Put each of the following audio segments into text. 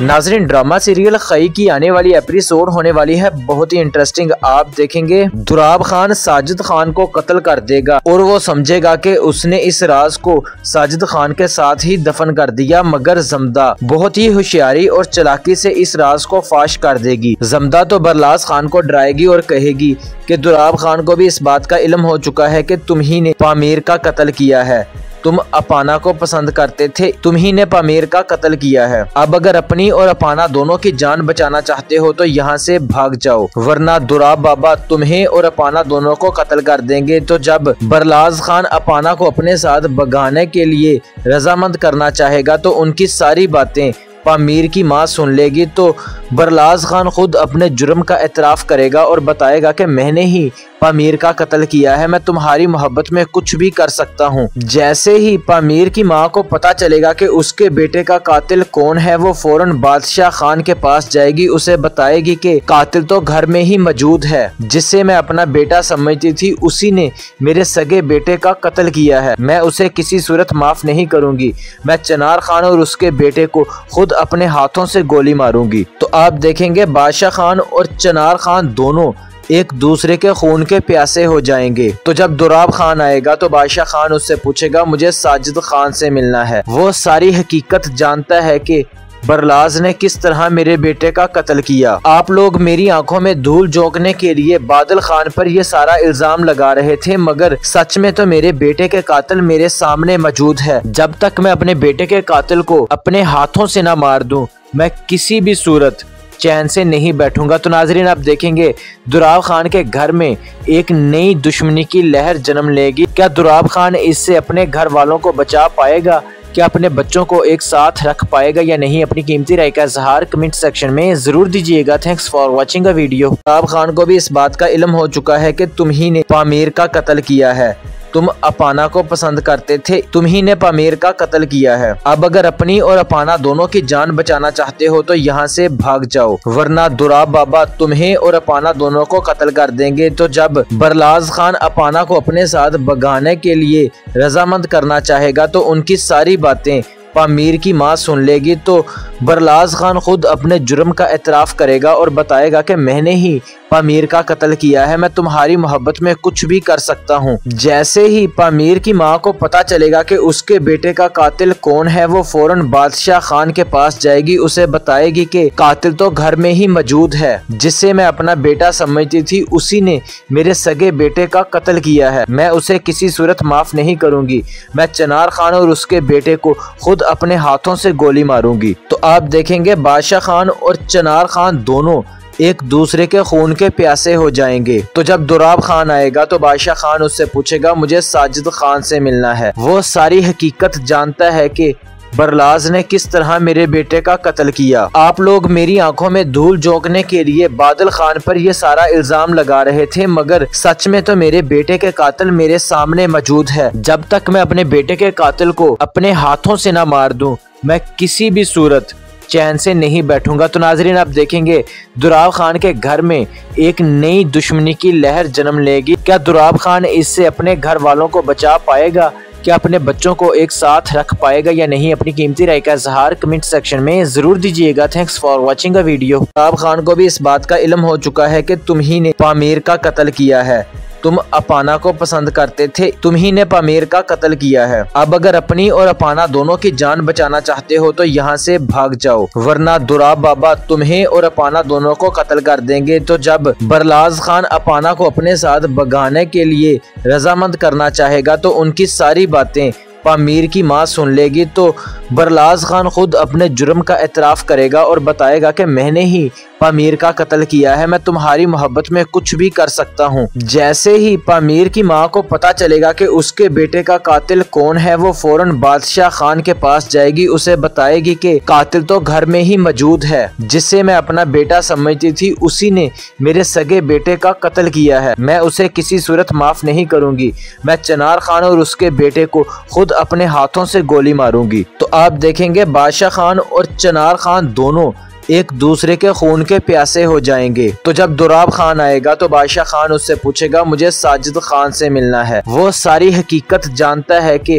नाजरीन, drama serial खई की आने वाली एपिसोड होने वाली है बहुत ही इंटरेस्टिंग। आप देखेंगे दुराब खान साजिद खान को कत्ल कर देगा और वो समझेगा कि उसने इस राज को साजिद खान के साथ ही दफन कर दिया, मगर जमदा बहुत ही होशियारी और चालाकी से इस राज को फाश कर देगी। जमदा तो बरलास खान को डराएगी और कहेगी कि दुराब खान को भी इस बात का इल्म हो चुका है कि तुम ही ने पामीर का कत्ल किया है, तुम अपाना को पसंद करते थे, तुम ही ने पामीर का कत्ल किया है। अब अगर अपनी और अपाना दोनों की जान बचाना चाहते हो तो यहाँ से भाग जाओ, वरना दुराब बाबा तुम्हें और अपाना दोनों को कत्ल कर देंगे। तो जब बरलास खान अपाना को अपने साथ भगाने के लिए रजामंद करना चाहेगा तो उनकी सारी बातें पामीर की माँ सुन लेगी। तो बरलास खान खुद अपने जुर्म का एतराफ़ करेगा और बताएगा कि मैंने ही पामीर का कत्ल किया है, मैं तुम्हारी मोहब्बत में कुछ भी कर सकता हूँ। जैसे ही पामीर की माँ को पता चलेगा कि उसके बेटे का कातिल कौन है, वो फौरन बादशाह खान के पास जाएगी, उसे बताएगी कि कातिल तो घर में ही मौजूद है, जिसे मैं अपना बेटा समझती थी, उसी ने मेरे सगे बेटे का कत्ल किया है, मैं उसे किसी सूरत माफ नहीं करूंगी, मैं चनार खान और उसके बेटे को खुद अपने हाथों से गोली मारूंगी। तो आप देखेंगे बादशाह खान और चनार खान दोनों एक दूसरे के खून के प्यासे हो जाएंगे। तो जब दुराब खान आएगा तो बादशाह खान उससे पूछेगा मुझे साजिद खान से मिलना है। वो सारी हकीकत जानता है कि बरलास ने किस तरह मेरे बेटे का कत्ल किया। आप लोग मेरी आंखों में धूल झोंकने के लिए बादल खान पर ये सारा इल्जाम लगा रहे थे, मगर सच में तो मेरे बेटे के कातिल मेरे सामने मौजूद है। जब तक मैं अपने बेटे के कातिल को अपने हाथों से ना मार दूं, मैं किसी भी सूरत चैन से नहीं बैठूंगा। तो नाजरीन, आप देखेंगे दुराब खान के घर में एक नई दुश्मनी की लहर जन्म लेगी। क्या दुराब खान इससे अपने घर वालों को बचा पाएगा? क्या अपने बच्चों को एक साथ रख पाएगा या नहीं? अपनी कीमती राय का इजहार कमेंट सेक्शन में जरूर दीजिएगा। Thanks for watching a video. Durab Khan को भी इस बात का इल्म हो चुका है कि तुम ही ने पामीर का कत्ल किया है, तुम अपाना को पसंद करते थे, तुम ही ने पामीर का कत्ल किया है। अब अगर अपनी और अपाना दोनों की जान बचाना चाहते हो तो यहाँ से भाग जाओ, वरना दुराब बाबा तुम्हें और अपाना दोनों को कत्ल कर देंगे। तो जब बरलास खान अपाना को अपने साथ भगाने के लिए रजामंद करना चाहेगा तो उनकी सारी बातें पामीर की माँ सुन लेगी। तो बरलास खान खुद अपने जुर्म का एतराफ़ करेगा और बताएगा कि मैंने ही पामीर का कत्ल किया है, मैं तुम्हारी मोहब्बत में कुछ भी कर सकता हूँ। जैसे ही पामीर की माँ को पता चलेगा कि उसके बेटे का कातिल कौन है, वो फौरन बादशाह खान के पास जाएगी, उसे बताएगी कि कातिल तो घर में ही मौजूद है, जिसे मैं अपना बेटा समझती थी, उसी ने मेरे सगे बेटे का कत्ल किया है, मैं उसे किसी सूरत माफ नहीं करूंगी, मैं चनार खान और उसके बेटे को खुद अपने हाथों से गोली मारूंगी। तो आप देखेंगे बादशाह खान और चनार खान दोनों एक दूसरे के खून के प्यासे हो जाएंगे। तो जब दुराब खान आएगा तो बादशाह खान उससे पूछेगा मुझे साजिद खान से मिलना है। वो सारी हकीकत जानता है कि बरलास ने किस तरह मेरे बेटे का कत्ल किया। आप लोग मेरी आंखों में धूल झोंकने के लिए बादल खान पर ये सारा इल्जाम लगा रहे थे, मगर सच में तो मेरे बेटे के कातिल मेरे सामने मौजूद है। जब तक मैं अपने बेटे के कातिल को अपने हाथों से ना मार दूं, मैं किसी भी सूरत चैन से नहीं बैठूंगा। तो नाजरीन, आप देखेंगे दुराब खान के घर में एक नई दुश्मनी की लहर जन्म लेगी। क्या दुराब खान इससे अपने घर वालों को बचा पाएगा? क्या अपने बच्चों को एक साथ रख पाएगा या नहीं? अपनी कीमती राय का इजहार कमेंट सेक्शन में जरूर दीजिएगा। Thanks for watching a video. Durab Khan को भी इस बात का इल्म हो चुका है कि तुम ही ने पामीर का कत्ल किया है, तुम अपाना को पसंद करते थे, तुम ही ने पामीर का कत्ल किया है। अब अगर अपनी और अपाना दोनों की जान बचाना चाहते हो तो यहाँ से भाग जाओ, वरना दुराब बाबा तुम्हें और अपाना दोनों को कत्ल कर देंगे। तो जब बरलास खान अपाना को अपने साथ भगाने के लिए रजामंद करना चाहेगा तो उनकी सारी बातें पामीर की माँ सुन लेगी। तो बरलास खान खुद अपने जुर्म का एतराफ़ करेगा और बताएगा कि मैंने ही पामीर का कत्ल किया है, मैं तुम्हारी मोहब्बत में कुछ भी कर सकता हूँ। जैसे ही पामीर की माँ को पता चलेगा कि उसके बेटे का कातिल कौन है, वो फौरन बादशाह खान के पास जाएगी, उसे बताएगी कि कातिल तो घर में ही मौजूद है, जिसे मैं अपना बेटा समझती थी, उसी ने मेरे सगे बेटे का कत्ल किया है, मैं उसे किसी सूरत माफ नहीं करूंगी, मैं चनार खान और उसके बेटे को खुद अपने हाथों से गोली मारूंगी। तो आप देखेंगे बादशाह खान और चनार खान दोनों एक दूसरे के खून के प्यासे हो जाएंगे। तो जब दुराब खान आएगा तो बादशाह खान उससे पूछेगा मुझे साजिद खान से मिलना है। वो सारी हकीकत जानता है कि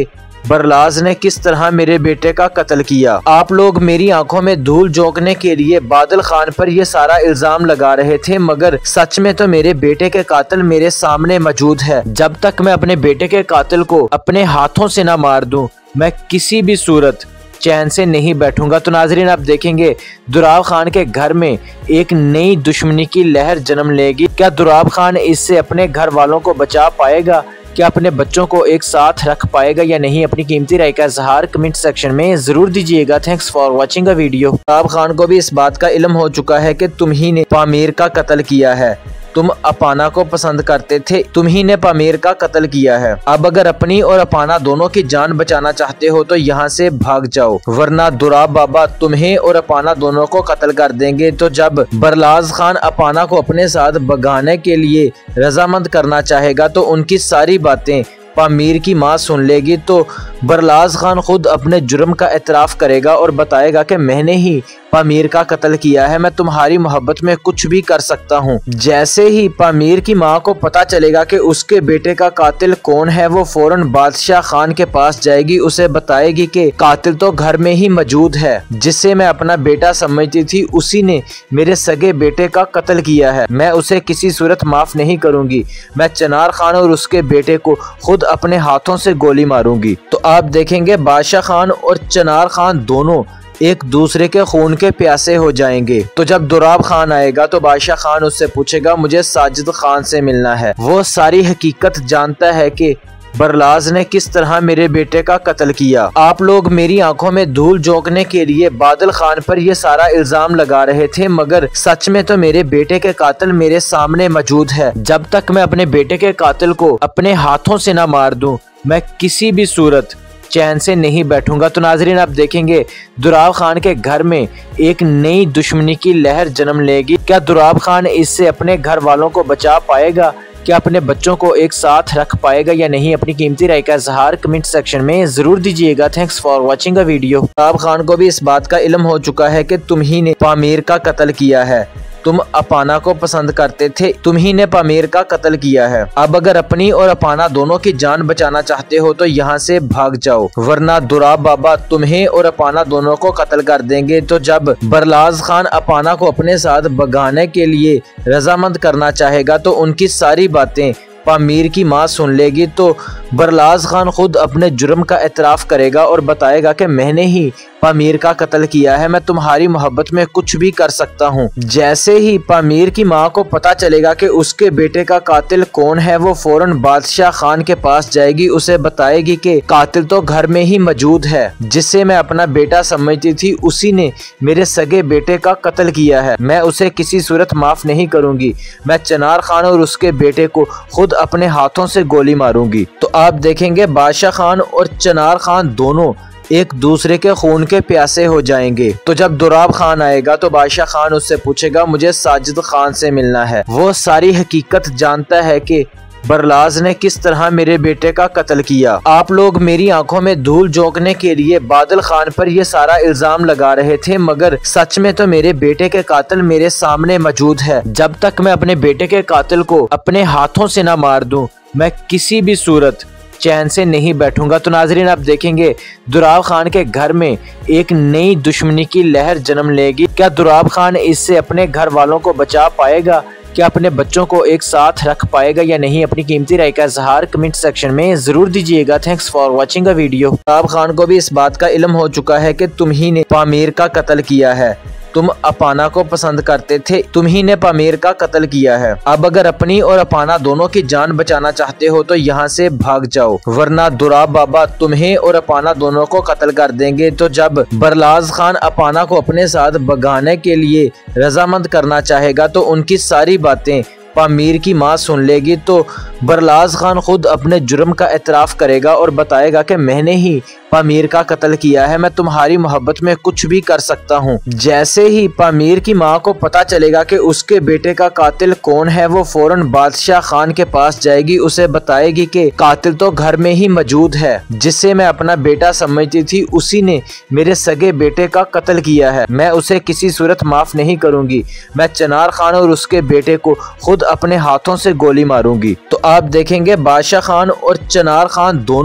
बरलाज ने किस तरह मेरे बेटे का कत्ल किया। आप लोग मेरी आंखों में धूल झोंकने के लिए बादल खान पर ये सारा इल्जाम लगा रहे थे, मगर सच में तो मेरे बेटे के कातिल मेरे सामने मौजूद है। जब तक मैं अपने बेटे के कातिल को अपने हाथों से ना मार दूं, मैं किसी भी सूरत चैन से नहीं बैठूंगा। तो नाजरीन, आप देखेंगे दुराब खान के घर में एक नई दुश्मनी की लहर जन्म लेगी। क्या दुराब खान इससे अपने घर वालों को बचा पाएगा? क्या अपने बच्चों को एक साथ रख पाएगा या नहीं? अपनी कीमती राय का इजहार कमेंट सेक्शन में जरूर दीजिएगा। Thanks for watching a video. Durab Khan को भी इस बात का इल्म हो चुका है कि तुम ही ने पामीर का कत्ल किया है। तुम अपाना को पसंद करते थे, तुम ही ने पामीर का कत्ल किया है। अब अगर अपनी और अपाना दोनों की जान बचाना चाहते हो तो यहाँ से भाग जाओ, वरना दुराब बाबा तुम्हें और अपाना दोनों को कत्ल कर देंगे। तो जब बरलाज खान अपाना को अपने साथ भगाने के लिए रजामंद करना चाहेगा तो उनकी सारी बातें पामीर की माँ सुन लेगी। तो बरलाज खान खुद अपने जुर्म का एतराफ़ करेगा और बताएगा कि मैंने ही पामीर का कत्ल किया है, मैं तुम्हारी मोहब्बत में कुछ भी कर सकता हूँ। जैसे ही पामीर की माँ को पता चलेगा कि उसके बेटे का कातिल कौन है, वो फौरन बादशाह खान के पास जाएगी, उसे बताएगी कि कातिल तो घर में ही मौजूद है, जिसे मैं अपना बेटा समझती थी, उसी ने मेरे सगे बेटे का कत्ल किया है। मैं उसे किसी सूरत माफ नहीं करूंगी। मैं चनार खान और उसके बेटे को खुद अपने हाथों से गोली मारूंगी। तो आप देखेंगे बादशाह खान और चनार खान दोनों एक दूसरे के खून के प्यासे हो जाएंगे। तो जब दुराब खान आएगा तो बादशाह खान उससे पूछेगा मुझे साजिद खान से मिलना है। वो सारी हकीकत जानता है कि बरलाज ने किस तरह मेरे बेटे का कत्ल किया। आप लोग मेरी आंखों में धूल झोंकने के लिए बादल खान पर ये सारा इल्जाम लगा रहे थे, मगर सच में तो मेरे बेटे के कातिल मेरे सामने मौजूद है। जब तक मैं अपने बेटे के कातिल को अपने हाथों से ना मार दूं, मैं किसी भी सूरत चैन से नहीं बैठूंगा। तो नाजरीन, आप देखेंगे दुराब खान के घर में एक नई दुश्मनी की लहर जन्म लेगी। क्या दुराब खान इससे अपने घर वालों को बचा पाएगा? क्या अपने बच्चों को एक साथ रख पाएगा या नहीं? अपनी कीमती राय का इजहार कमेंट सेक्शन में जरूर दीजिएगा। Thanks for watching a video. Durab Khan को भी इस बात का इल्म हो चुका है कि तुम ही ने पामीर का कत्ल किया है। तुम अपाना को पसंद करते थे, तुम ही ने पामीर का कत्ल किया है। अब अगर अपनी और अपाना दोनों की जान बचाना चाहते हो तो यहाँ से भाग जाओ, वरना दुराब बाबा तुम्हें और अपाना दोनों को कत्ल कर देंगे। तो जब बरलाज खान अपाना को अपने साथ भगाने के लिए रजामंद करना चाहेगा तो उनकी सारी बातें पामीर की माँ सुन लेगी। तो बरलाज खान खुद अपने जुर्म का एतराफ़ करेगा और बताएगा कि मैंने ही पामीर का कत्ल किया है, मैं तुम्हारी मोहब्बत में कुछ भी कर सकता हूँ। जैसे ही पामीर की माँ को पता चलेगा कि उसके बेटे का कातिल कौन है, वो फौरन बादशाह खान के पास जाएगी, उसे बताएगी कि कातिल तो घर में ही मौजूद है, जिसे मैं अपना बेटा समझती थी, उसी ने मेरे सगे बेटे का कत्ल किया है। मैं उसे किसी सूरत माफ नहीं करूंगी। मैं चनार खान और उसके बेटे को खुद अपने हाथों से गोली मारूंगी। तो आप देखेंगे बादशाह खान और चनार खान दोनों एक दूसरे के खून के प्यासे हो जाएंगे। तो जब दुराब खान आएगा तो बादशाह खान उससे पूछेगा मुझे साजिद खान से मिलना है। वो सारी हकीकत जानता है कि बरलाज ने किस तरह मेरे बेटे का कत्ल किया। आप लोग मेरी आंखों में धूल झोंकने के लिए बादल खान पर ये सारा इल्जाम लगा रहे थे, मगर सच में तो मेरे बेटे के कातिल मेरे सामने मौजूद है। जब तक मैं अपने बेटे के कातिल को अपने हाथों से ना मार दूं, मैं किसी भी सूरत चैन से नहीं बैठूंगा। तो नाजरीन, आप देखेंगे दुराब खान के घर में एक नई दुश्मनी की लहर जन्म लेगी। क्या दुराब खान इससे अपने घर वालों को बचा पाएगा? क्या अपने बच्चों को एक साथ रख पाएगा या नहीं? अपनी कीमती राय का इजहार कमेंट सेक्शन में जरूर दीजिएगा। Thanks for watching a video. Durab Khan को भी इस बात का इल्म हो चुका है कि तुम ही ने पामीर का कत्ल किया है। तुम अपाना को पसंद करते थे, तुम ही ने पामीर का कत्ल किया है। अब अगर अपनी और अपाना दोनों की जान बचाना चाहते हो तो यहाँ से भाग जाओ, वरना दुराब बाबा तुम्हें और अपाना दोनों को कत्ल कर देंगे। तो जब बरलाज खान अपाना को अपने साथ भगाने के लिए रजामंद करना चाहेगा तो उनकी सारी बातें पामीर की माँ सुन लेगी। तो बरलाज खान खुद अपने जुर्म का एतराफ़ करेगा और बताएगा कि मैंने ही पामीर का कत्ल किया है, मैं तुम्हारी मोहब्बत में कुछ भी कर सकता हूँ। जैसे ही पामीर की माँ को पता चलेगा कि उसके बेटे का कातिल कौन है, वो फौरन बादशाह खान के पास जाएगी, उसे बताएगी कि कातिल तो घर में ही मौजूद है, जिसे मैं अपना बेटा समझती थी, उसी ने मेरे सगे बेटे का कत्ल किया है। मैं उसे किसी सूरत माफ नहीं करूंगी। मैं चनार खान और उसके बेटे को खुद अपने हाथों से गोली मारूंगी। तो आप देखेंगे बादशाह खान और चनार खान दोनों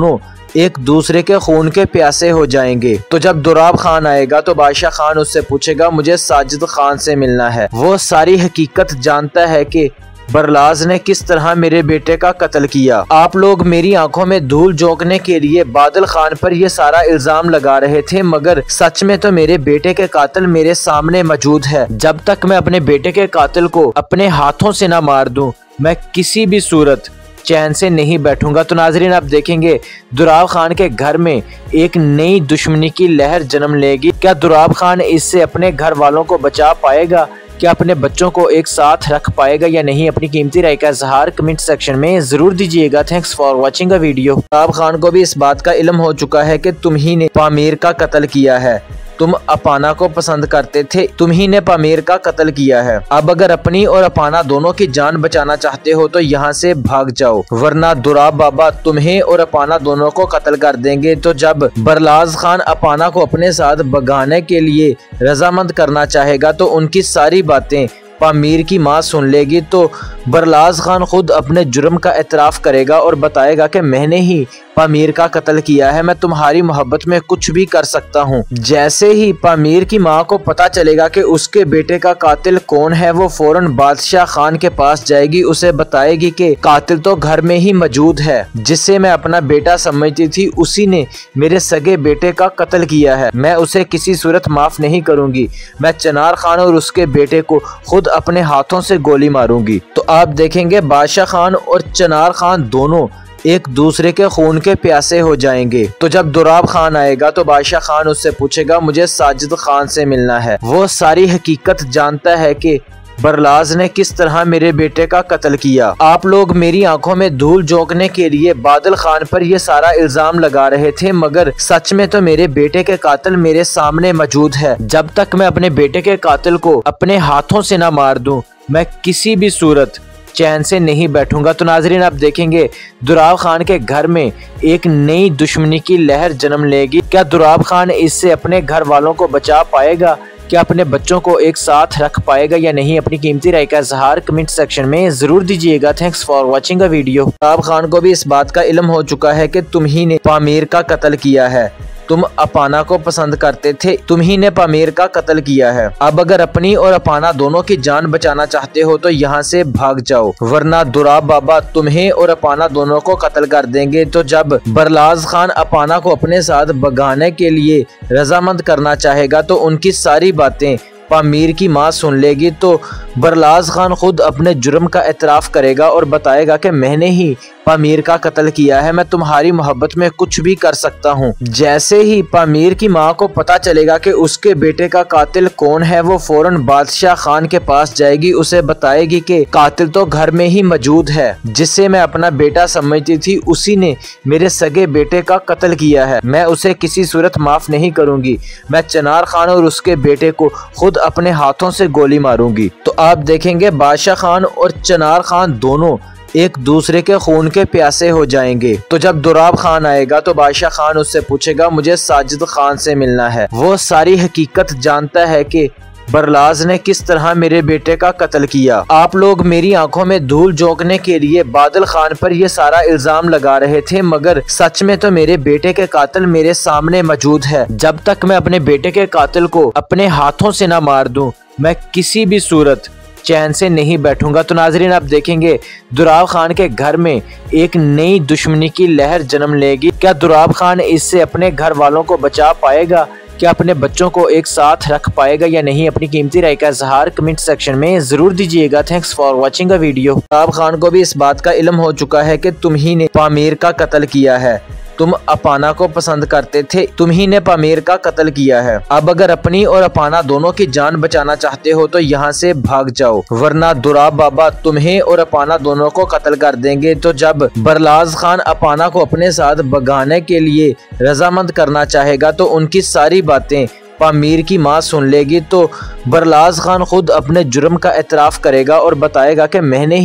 एक दूसरे के खून के प्यासे हो जाएंगे। तो जब दुराब खान आएगा तो बादशाह खान उससे पूछेगा मुझे साजिद खान से मिलना है। वो सारी हकीकत जानता है कि बरलाज ने किस तरह मेरे बेटे का कत्ल किया। आप लोग मेरी आंखों में धूल झोंकने के लिए बादल खान पर यह सारा इल्जाम लगा रहे थे, मगर सच में तो मेरे बेटे के कातिल मेरे सामने मौजूद है। जब तक मैं अपने बेटे के कातिल को अपने हाथों से न मार दूं, मैं किसी भी सूरत चैन से नहीं बैठूंगा। तो नाजरीन, आप देखेंगे दुराब खान के घर में एक नई दुश्मनी की लहर जन्म लेगी। क्या दुराब खान इससे अपने घर वालों को बचा पाएगा? क्या अपने बच्चों को एक साथ रख पाएगा या नहीं? अपनी कीमती राय का इजहार कमेंट सेक्शन में जरूर दीजिएगा। Thanks for watching a video. Durab Khan को भी इस बात का इल्म हो चुका है कि तुम ही ने पामीर का कत्ल किया है। तुम अपाना को पसंद करते थे, तुम ही ने पामीर का कत्ल किया है। अब अगर अपनी और अपाना दोनों की जान बचाना चाहते हो तो यहाँ से भाग जाओ, वरना दुराब बाबा तुम्हें और अपाना दोनों को कत्ल कर देंगे। तो जब बरलाज खान अपाना को अपने साथ भगाने के लिए रजामंद करना चाहेगा तो उनकी सारी बातें पामीर की माँ सुन लेगी। तो बरलाज खान खुद अपने जुर्म का एतराफ़ करेगा और बताएगा कि मैंने ही पामीर का कत्ल किया है, मैं तुम्हारी मोहब्बत में कुछ भी कर सकता हूँ। जैसे ही पामीर की माँ को पता चलेगा कि उसके बेटे का कातिल कौन है, वो फौरन बादशाह खान के पास जाएगी, उसे बताएगी कि कातिल तो घर में ही मौजूद है, जिसे मैं अपना बेटा समझती थी, उसी ने मेरे सगे बेटे का कत्ल किया है। मैं उसे किसी सूरत माफ नहीं करूंगी। मैं चनार खान और उसके बेटे को खुद अपने हाथों से गोली मारूंगी। तो आप देखेंगे बादशाह खान और चनार खान दोनों एक दूसरे के खून के प्यासे हो जाएंगे। तो जब दुराब खान आएगा तो बादशाह खान उससे पूछेगा मुझे साजिद खान से मिलना है। वो सारी हकीकत जानता है कि बरलाज ने किस तरह मेरे बेटे का कत्ल किया। आप लोग मेरी आंखों में धूल झोंकने के लिए बादल खान पर यह सारा इल्जाम लगा रहे थे, मगर सच में तो मेरे बेटे के कातिल मेरे सामने मौजूद है। जब तक मैं अपने बेटे के कातिल को अपने हाथों से न मार दूं, मैं किसी भी सूरत चैन से नहीं बैठूंगा। तो नाजरीन, आप देखेंगे दुराब खान के घर में एक नई दुश्मनी की लहर जन्म लेगी। क्या दुराब खान इससे अपने घर वालों को बचा पाएगा? क्या अपने बच्चों को एक साथ रख पाएगा या नहीं? अपनी कीमती राय का इजहार कमेंट सेक्शन में जरूर दीजिएगा। Thanks for watching a video. Durab Khan को भी इस बात का इल्म हो चुका है कि तुम ही ने पामीर का कत्ल किया है। तुम अपाना को पसंद करते थे, तुम ही ने पामीर का कत्ल किया है। अब अगर अपनी और अपाना दोनों की जान बचाना चाहते हो तो यहाँ से भाग जाओ, वरना दुराब बाबा तुम्हें और अपाना दोनों को कत्ल कर देंगे। तो जब बरलाज खान अपाना को अपने साथ भगाने के लिए रजामंद करना चाहेगा तो उनकी सारी बातें पामीर की माँ सुन लेगी। तो बरलाज खान खुद अपने जुर्म का एतराफ़ करेगा और बताएगा कि मैंने ही पामीर का कत्ल किया है, मैं तुम्हारी मोहब्बत में कुछ भी कर सकता हूँ। जैसे ही पामीर की माँ को पता चलेगा कि उसके बेटे का कातिल कौन है, वो फौरन बादशाह खान के पास जाएगी, उसे बताएगी कि कातिल तो घर में ही मौजूद है, जिसे मैं अपना बेटा समझती थी, उसी ने मेरे सगे बेटे का कत्ल किया है। मैं उसे किसी सूरत माफ नहीं करूंगी। मैं चनार खान और उसके बेटे को खुद अपने हाथों से गोली मारूंगी। तो आप देखेंगे बादशाह खान और चनार खान दोनों एक दूसरे के खून के प्यासे हो जाएंगे। तो जब दुराब खान आएगा तो बादशाह खान उससे पूछेगा मुझे साजिद खान से मिलना है। वो सारी हकीकत जानता है कि बरलाज ने किस तरह मेरे बेटे का कत्ल किया। आप लोग मेरी आंखों में धूल झोंकने के लिए बादल खान पर यह सारा इल्जाम लगा रहे थे, मगर सच में तो मेरे बेटे के कातिल मेरे सामने मौजूद है। जब तक मैं अपने बेटे के कातिल को अपने हाथों से न मार दूं, मैं किसी भी सूरत चैन से नहीं बैठूंगा। तो नाजरीन, आप देखेंगे दुराब खान के घर में एक नई दुश्मनी की लहर जन्म लेगी। क्या दुराब खान इससे अपने घर वालों को बचा पाएगा? क्या अपने बच्चों को एक साथ रख पाएगा या नहीं? अपनी कीमती राय का इजहार कमेंट सेक्शन में जरूर दीजिएगा। Thanks for watching a video. Durab Khan को भी इस बात का इल्म हो चुका है कि तुम ही ने पामीर का कत्ल किया है। तुम अपाना को पसंद करते थे, तुम ही ने पामीर का कत्ल किया है। अब अगर अपनी और अपाना दोनों की जान बचाना चाहते हो तो यहाँ से भाग जाओ, वरना दुराब बाबा तुम्हें और अपाना दोनों को कत्ल कर देंगे। तो जब बरलाज खान अपाना को अपने साथ भगाने के लिए रजामंद करना चाहेगा तो उनकी सारी बातें पामीर की माँ सुन लेगी। तो बरलाज खान खुद अपने जुर्म का एतराफ़ करेगा और बताएगा कि मैंने ही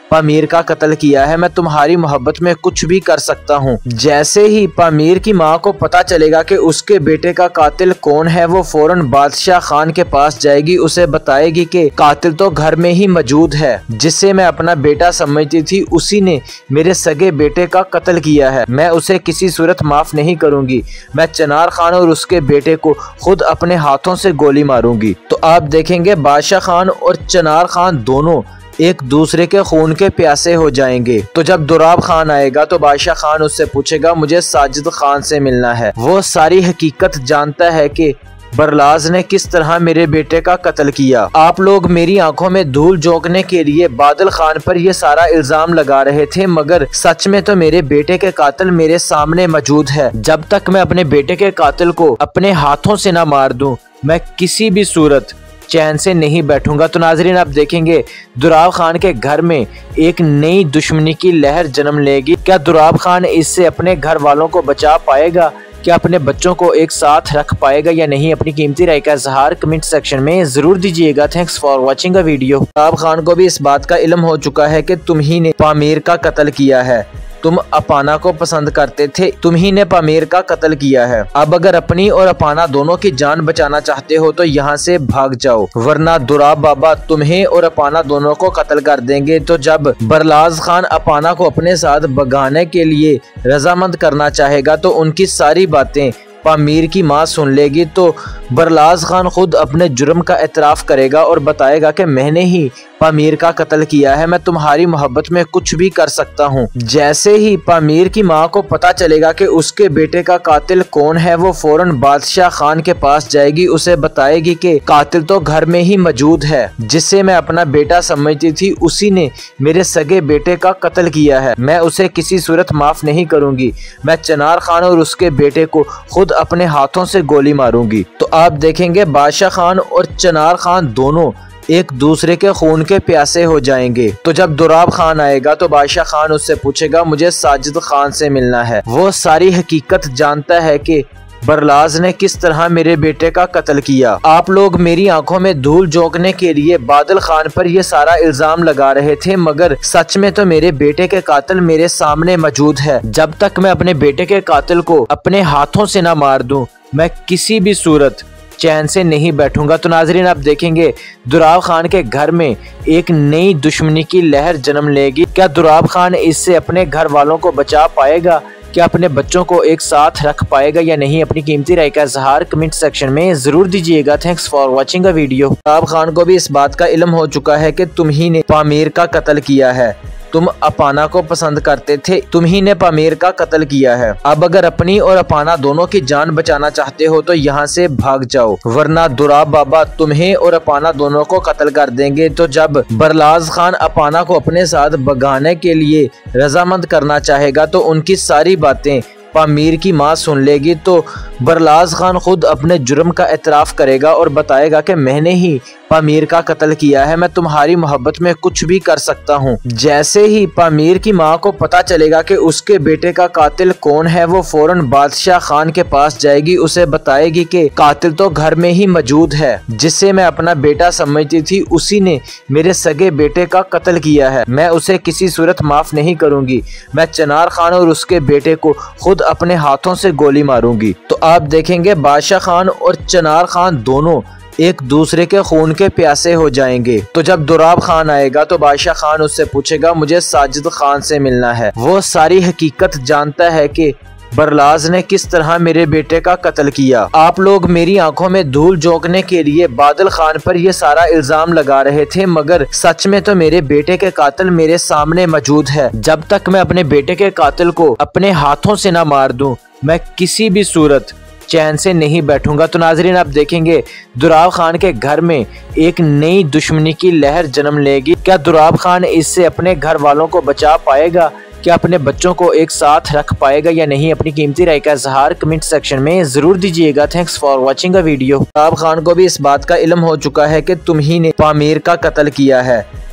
पामीर का कत्ल किया है, मैं तुम्हारी मोहब्बत में कुछ भी कर सकता हूँ। जैसे ही पामीर की माँ को पता चलेगा कि उसके बेटे का कातिल कौन है, वो फौरन बादशाह खान के पास जाएगी, उसे बताएगी कि कातिल तो घर में ही मौजूद है, जिसे मैं अपना बेटा समझती थी, उसी ने मेरे सगे बेटे का कत्ल किया है। मैं उसे किसी सूरत माफ नहीं करूंगी। मैं चिनार खान और उसके बेटे को खुद अपने हाथों से गोली मारूंगी। तो आप देखेंगे बादशाह खान और चिनार खान दोनों एक दूसरे के खून के प्यासे हो जाएंगे। तो जब दुराब खान आएगा तो बादशाह खान उससे पूछेगा मुझे साजिद खान से मिलना है। वो सारी हकीकत जानता है कि बरलाज ने किस तरह मेरे बेटे का कत्ल किया। आप लोग मेरी आंखों में धूल झोंकने के लिए बादल खान पर यह सारा इल्जाम लगा रहे थे, मगर सच में तो मेरे बेटे के कातिल मेरे सामने मौजूद है। जब तक मैं अपने बेटे के कातिल को अपने हाथों से न मार दूं, मैं किसी भी सूरत चैन से नहीं बैठूंगा। तो नाजरीन आप देखेंगे दुराब खान के घर में एक नई दुश्मनी की लहर जन्म लेगी। क्या दुराब खान इससे अपने घर वालों को बचा पाएगा? क्या अपने बच्चों को एक साथ रख पाएगा या नहीं? अपनी कीमती राय का इजहार कमेंट सेक्शन में जरूर दीजिएगा। Thanks for watching a video. Durab Khan को भी इस बात का इल्म हो चुका है कि तुम ही ने पामीर का कत्ल किया है। तुम अपाना को पसंद करते थे, तुम ही ने पामीर का कत्ल किया है। अब अगर अपनी और अपाना दोनों की जान बचाना चाहते हो तो यहाँ से भाग जाओ, वरना दुराब बाबा तुम्हें और अपाना दोनों को कत्ल कर देंगे। तो जब बरलाज खान अपाना को अपने साथ भगाने के लिए रजामंद करना चाहेगा तो उनकी सारी बातें पामीर की माँ सुन लेगी। तो बरलाज खान खुद अपने जुर्म का एतराफ़ करेगा और बताएगा कि मैंने ही पामीर का कत्ल किया है, मैं तुम्हारी मोहब्बत में कुछ भी कर सकता हूँ। जैसे ही पामीर की माँ को पता चलेगा कि उसके बेटे का कातिल कौन है, वो फौरन बादशाह खान के पास जाएगी, उसे बताएगी कि कातिल तो घर में ही मौजूद है, जिसे मैं अपना बेटा समझती थी, उसी ने मेरे सगे बेटे का कत्ल किया है। मैं उसे किसी सूरत माफ नहीं करूंगी। मैं चिनार खान और उसके बेटे को खुद अपने हाथों से गोली मारूंगी। तो आप देखेंगे बादशाह खान और चिनार खान दोनों एक दूसरे के खून के प्यासे हो जाएंगे। तो जब दुराब खान आएगा तो बादशाह खान उससे पूछेगा मुझे साजिद खान से मिलना है। वो सारी हकीकत जानता है कि बरलाज ने किस तरह मेरे बेटे का कत्ल किया। आप लोग मेरी आंखों में धूल झोंकने के लिए बादल खान पर यह सारा इल्जाम लगा रहे थे, मगर सच में तो मेरे बेटे के कातिल मेरे सामने मौजूद है। जब तक मैं अपने बेटे के कातिल को अपने हाथों से न मार दूं, मैं किसी भी सूरत चैन से नहीं बैठूंगा। तो नाजरीन आप देखेंगे दुराब खान के घर में एक नई दुश्मनी की लहर जन्म लेगी। क्या दुराब खान इससे अपने घर वालों को बचा पाएगा? क्या अपने बच्चों को एक साथ रख पाएगा या नहीं? अपनी कीमती राय का इजहार कमेंट सेक्शन में जरूर दीजिएगा। Thanks for watching a video. Durab Khan को भी इस बात का इल्म हो चुका है कि तुम ही ने पामीर का कत्ल किया है। तुम अपाना को पसंद करते थे, तुम ही ने पामीर का कत्ल किया है। अब अगर अपनी और अपाना दोनों की जान बचाना चाहते हो तो यहाँ से भाग जाओ, वरना दुराब बाबा तुम्हें और अपाना दोनों को कत्ल कर देंगे। तो जब बरलाज खान अपाना को अपने साथ भगाने के लिए रजामंद करना चाहेगा तो उनकी सारी बातें पामीर की माँ सुन लेगी। तो बरलाज खान खुद अपने जुर्म का एतराफ़ करेगा और बताएगा कि मैंने ही पामीर का कत्ल किया है, मैं तुम्हारी मोहब्बत में कुछ भी कर सकता हूँ। जैसे ही पामीर की माँ को पता चलेगा कि उसके बेटे का कातिल कौन है, वो फौरन बादशाह खान के पास जाएगी, उसे बताएगी कि कातिल तो घर में ही मौजूद है, जिसे मैं अपना बेटा समझती थी, उसी ने मेरे सगे बेटे का कत्ल किया है। मैं उसे किसी सूरत माफ नहीं करूंगी। मैं चिनार खान और उसके बेटे को खुद अपने हाथों से गोली मारूंगी। तो आप देखेंगे बादशाह खान और चिनार खान दोनों एक दूसरे के खून के प्यासे हो जाएंगे। तो जब दुराब खान आएगा तो बादशाह खान उससे पूछेगा मुझे साजिद खान से मिलना है। वो सारी हकीकत जानता है कि बरलाज ने किस तरह मेरे बेटे का कत्ल किया। आप लोग मेरी आंखों में धूल झोंकने के लिए बादल खान पर यह सारा इल्जाम लगा रहे थे, मगर सच में तो मेरे बेटे के कातिल मेरे सामने मौजूद है। जब तक मैं अपने बेटे के कातिल को अपने हाथों से न मार दूं, मैं किसी भी सूरत चैन से नहीं बैठूंगा। तो नाजरीन आप देखेंगे दुराब खान के घर में एक नई दुश्मनी की लहर जन्म लेगी। क्या दुराब खान इससे अपने घर वालों को बचा पाएगा? क्या अपने बच्चों को एक साथ रख पाएगा या नहीं? अपनी कीमती राय का इजहार कमेंट सेक्शन में जरूर दीजिएगा। Thanks for watching a video. Durab Khan को भी इस बात का इल्म हो चुका है कि तुम ही ने पामीर का कत्ल किया है।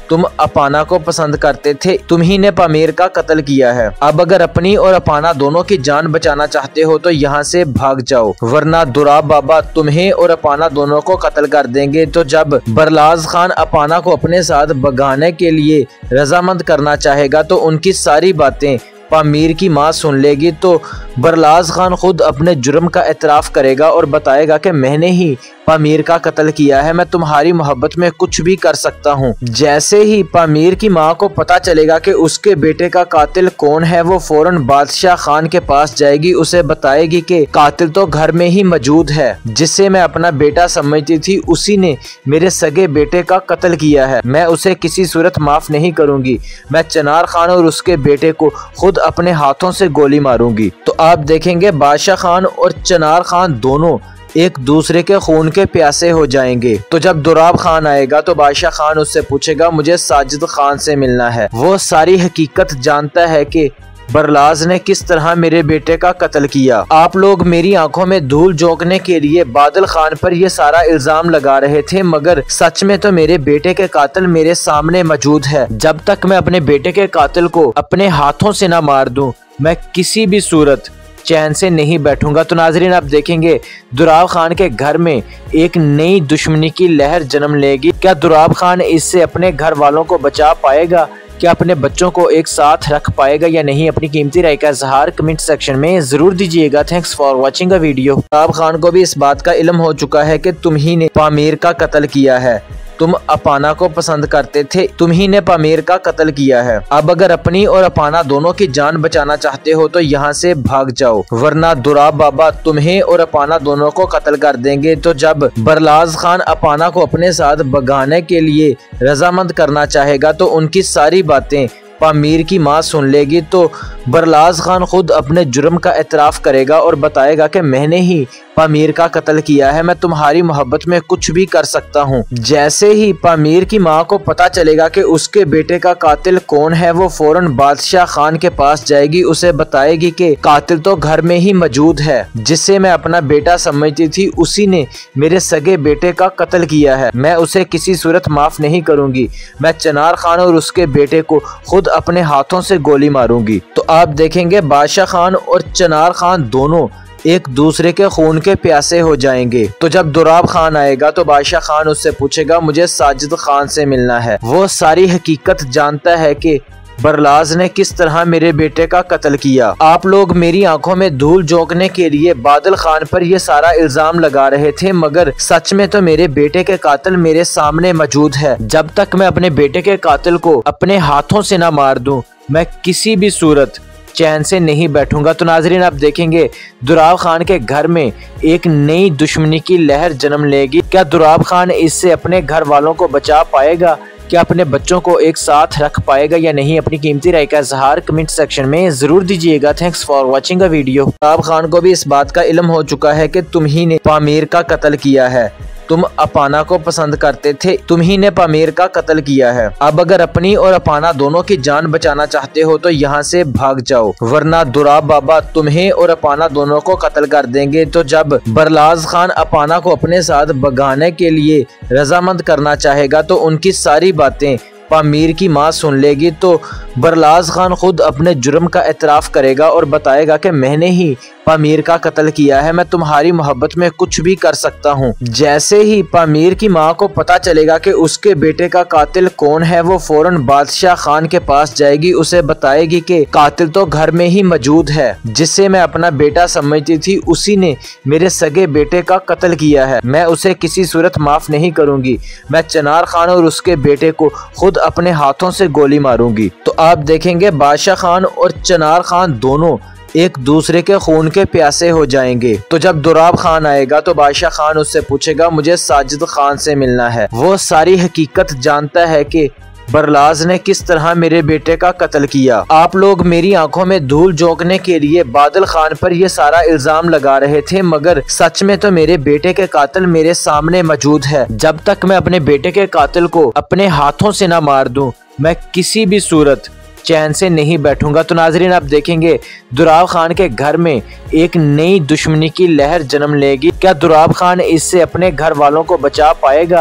तुम अपाना को पसंद करते थे, तुम ही ने पामीर का कत्ल किया है। अब अगर अपनी और अपाना दोनों की जान बचाना चाहते हो तो यहाँ से भाग जाओ, वरना दुराब बाबा तुम्हें और अपाना दोनों को कत्ल कर देंगे। तो जब बरलाज खान अपाना को अपने साथ भगाने के लिए रजामंद करना चाहेगा तो उनकी सारी बातें पामीर की माँ सुन लेगी तो बरलाज खान खुद अपने जुर्म का एतराफ़ करेगा और बताएगा कि मैंने ही पामीर का कत्ल किया है, मैं तुम्हारी मोहब्बत में कुछ भी कर सकता हूँ। जैसे ही पामीर की माँ को पता चलेगा कि उसके बेटे का कातिल कौन है, वो फौरन बादशाह खान के पास जाएगी, उसे बताएगी कि कातिल तो घर में ही मौजूद है, जिसे मैं अपना बेटा समझती थी, उसी ने मेरे सगे बेटे का कत्ल किया है, मैं उसे किसी सूरत माफ नहीं करूंगी, मैं चनार खान और उसके बेटे को खुद अपने हाथों से गोली मारूंगी। तो आप देखेंगे बादशाह खान और चनार खान दोनों एक दूसरे के खून के प्यासे हो जाएंगे। तो जब दुराब खान आएगा तो बादशाह खान उससे पूछेगा मुझे साजिद खान से मिलना है। वो सारी हकीकत जानता है कि बरलाज ने किस तरह मेरे बेटे का कत्ल किया। आप लोग मेरी आंखों में धूल झोंकने के लिए बादल खान पर यह सारा इल्जाम लगा रहे थे, मगर सच में तो मेरे बेटे के कातिल मेरे सामने मौजूद है। जब तक मैं अपने बेटे के कातिल को अपने हाथों से न मार दूं, मैं किसी भी सूरत चैन से नहीं बैठूंगा। तो नाजरीन आप देखेंगे दुराब खान के घर में एक नई दुश्मनी की लहर जन्म लेगी। क्या दुराब खान इससे अपने घर वालों को बचा पाएगा? क्या अपने बच्चों को एक साथ रख पाएगा या नहीं? अपनी कीमती राय का इजहार कमेंट सेक्शन में जरूर दीजिएगा। Thanks for watching a video. Durab Khan को भी इस बात का इल्म हो चुका है कि तुम ही ने पामीर का कत्ल किया है, तुम अपाना को पसंद करते थे, तुम ही ने पामीर का कत्ल किया है। अब अगर अपनी और अपाना दोनों की जान बचाना चाहते हो तो यहाँ से भाग जाओ, वरना दुराब बाबा तुम्हें और अपाना दोनों को कत्ल कर देंगे। तो जब बरलाज खान अपाना को अपने साथ भगाने के लिए रजामंद करना चाहेगा तो उनकी सारी बातें पामीर की माँ सुन लेगी तो बरलाज खान खुद अपने जुर्म का एतराफ़ करेगा और बताएगा कि मैंने ही पामीर का कत्ल किया है, मैं तुम्हारी मोहब्बत में कुछ भी कर सकता हूँ। जैसे ही पामीर की माँ को पता चलेगा कि उसके बेटे का कातिल कौन है, वो फौरन बादशाह खान के पास जाएगी, उसे बताएगी कि कातिल तो घर में ही मौजूद है, जिसे मैं अपना बेटा समझती थी, उसी ने मेरे सगे बेटे का कत्ल किया है, मैं उसे किसी सूरत माफ नहीं करूंगी, मैं चनार खान और उसके बेटे को खुद अपने हाथों से गोली मारूंगी। तो आप देखेंगे बादशाह खान और चनार खान दोनों एक दूसरे के खून के प्यासे हो जाएंगे। तो जब दुराब खान आएगा तो बादशाह खान उससे पूछेगा मुझे साजिद खान से मिलना है। वो सारी हकीकत जानता है कि बरलाज ने किस तरह मेरे बेटे का कत्ल किया। आप लोग मेरी आंखों में धूल झोंकने के लिए बादल खान पर यह सारा इल्जाम लगा रहे थे, मगर सच में तो मेरे बेटे के कातिल मेरे सामने मौजूद है। जब तक मैं अपने बेटे के कातिल को अपने हाथों से न मार दूं, मैं किसी भी सूरत चैन से नहीं बैठूंगा। तो नाजरीन आप देखेंगे दुराब खान के घर में एक नई दुश्मनी की लहर जन्म लेगी। क्या दुराब खान इससे अपने घर वालों को बचा पाएगा? क्या अपने बच्चों को एक साथ रख पाएगा या नहीं? अपनी कीमती राय का इजहार कमेंट सेक्शन में जरूर दीजिएगा। Thanks for watching a video. Durab Khan को भी इस बात का इल्म हो चुका है कि तुम ही ने पामीर का कत्ल किया है, तुम अपाना को पसंद करते थे, तुम ही ने पामीर का कत्ल किया है। अब अगर अपनी और अपाना दोनों की जान बचाना चाहते हो तो यहाँ से भाग जाओ, वरना दुराब बाबा तुम्हें और अपाना दोनों को कत्ल कर देंगे। तो जब बरलाज खान अपाना को अपने साथ भगाने के लिए रजामंद करना चाहेगा तो उनकी सारी बातें पामीर की माँ सुन लेगी तो बरलाज खान खुद अपने जुर्म का एतराफ़ करेगा और बताएगा कि मैंने ही पामीर का कत्ल किया है, मैं तुम्हारी मोहब्बत में कुछ भी कर सकता हूँ। जैसे ही पामीर की माँ को पता चलेगा कि उसके बेटे का कातिल कौन है, वो फौरन बादशाह खान के पास जाएगी, उसे बताएगी कि कातिल तो घर में ही मौजूद है, जिसे मैं अपना बेटा समझती थी, उसी ने मेरे सगे बेटे का कत्ल किया है, मैं उसे किसी सूरत माफ नहीं करूंगी, मैं चनार खान और उसके बेटे को खुद अपने हाथों से गोली मारूंगी। तो आप देखेंगे बादशाह खान और चनार खान दोनों एक दूसरे के खून के प्यासे हो जाएंगे। तो जब दुराब खान आएगा तो बादशाह खान उससे पूछेगा मुझे साजिद खान से मिलना है। वो सारी हकीकत जानता है कि बरलाज ने किस तरह मेरे बेटे का कत्ल किया। आप लोग मेरी आंखों में धूल झोंकने के लिए बादल खान पर यह सारा इल्जाम लगा रहे थे, मगर सच में तो मेरे बेटे के कातिल मेरे सामने मौजूद है। जब तक मैं अपने बेटे के कातिल को अपने हाथों से न मार दूं, मैं किसी भी सूरत चैन से नहीं बैठूंगा। तो नाजरीन आप देखेंगे दुराब खान के घर में एक नई दुश्मनी की लहर जन्म लेगी। क्या दुराब खान इससे अपने घर वालों को बचा पाएगा?